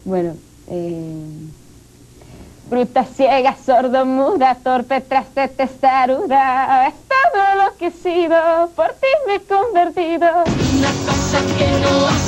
Bueno, bruta, ciega, sordo-muda, torpe, traste, testaruda, es todo lo que he sido, por ti me he convertido. Una cosa que no